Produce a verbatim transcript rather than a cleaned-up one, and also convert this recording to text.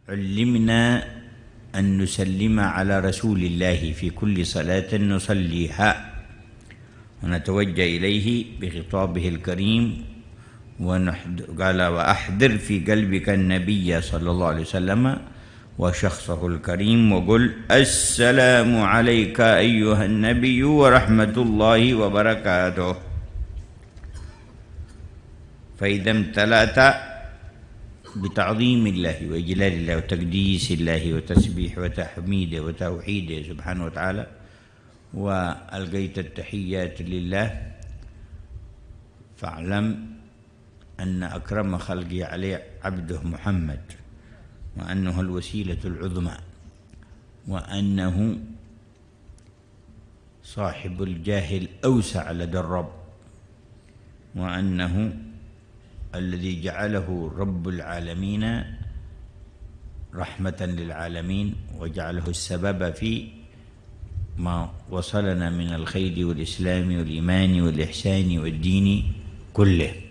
علمنا أن نسلم على رسول الله في كل صلاة نصليها ونتوجه إليه بخطابه الكريم، قال وأحضر في قلبك النبي صلى الله عليه وسلم وشخصه الكريم وقل السلام عليك أيها النبي ورحمة الله وبركاته. فإذا امتلأت بتعظيم الله وإجلال الله وتقديس الله وتسبيح وتحميده وتوحيده سبحانه وتعالى، وألقيت التحيات لله، فاعلم أن أكرم خلقه عليه عبده محمد، وأنه الوسيلة العظمى، وأنه صاحب الجاه الأوسع لدى الرب، وأنه الذي جعله رب العالمين رحمة للعالمين، وجعله السبب في ما وصلنا من الخير والإسلام والإيمان والإحسان والدين كله.